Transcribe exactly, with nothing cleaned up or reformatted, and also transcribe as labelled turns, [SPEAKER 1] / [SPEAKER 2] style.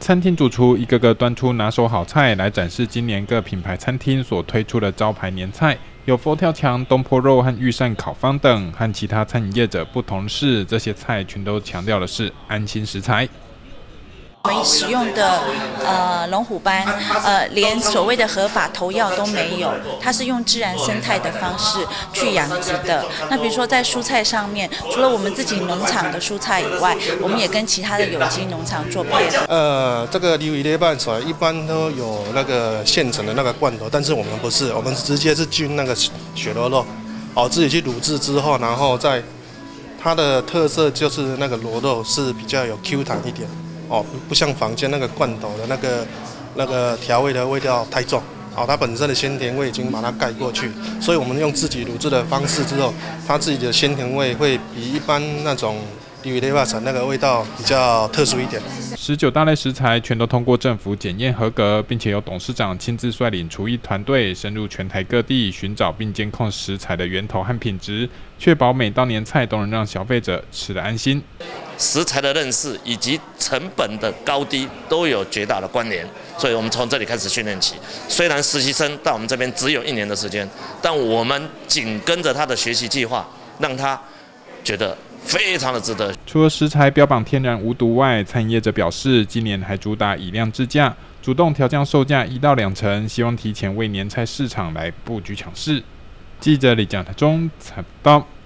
[SPEAKER 1] 餐厅主厨一个个端出拿手好菜来展示今年各品牌餐厅所推出的招牌年菜，有佛跳墙、东坡肉和御膳烤方等。和其他餐饮业者不同的是，这些菜全都强调的是安心食材。
[SPEAKER 2] 我们使用的呃龙虎斑，呃连所谓的合法投药都没有，它是用自然生态的方式去养殖的。那比如说在蔬菜上面，除了我们自己农场的蔬菜以外，我们也跟其他的有机农场做配合。
[SPEAKER 3] 呃，这个牛一类拌出来一般都有那个现成的那个罐头，但是我们不是，我们直接是进那个血螺肉，哦自己去卤制之后，然后再它的特色就是那个螺肉是比较有 Q 弹一点。 哦，不像坊间那个罐头的那个那个调味的味道太重，哦，它本身的鲜甜味已经把它盖过去，所以我们用自己卤制的方式之后，它自己的鲜甜味会比一般那种鱼类霸产那个味道比较特殊一点。
[SPEAKER 1] 十九大类食材全都通过政府检验合格，并且由董事长亲自率领厨艺团队深入全台各地寻找并监控食材的源头和品质，确保每道年菜都能让消费者吃得安心。
[SPEAKER 4] 食材的认识以及成本的高低都有绝大的关联，所以我们从这里开始训练起。虽然实习生到我们这边只有一年的时间，但我们紧跟着他的学习计划，让他觉得非常的值得。
[SPEAKER 1] 除了食材标榜天然无毒外，餐饮业者表示，今年还主打以量制价，主动调降售价一到两成，希望提前为年菜市场来布局抢势。记者李蒋台中采访。